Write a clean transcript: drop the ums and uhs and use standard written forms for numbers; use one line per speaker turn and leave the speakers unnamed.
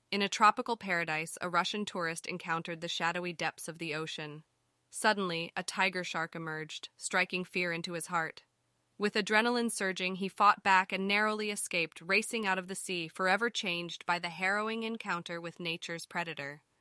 In a tropical paradise, a Russian tourist encountered the shadowy depths of the ocean. Suddenly, a tiger shark emerged, striking fear into his heart. With adrenaline surging, he fought back and narrowly escaped, racing out of the sea, forever changed by the harrowing encounter with nature's predator.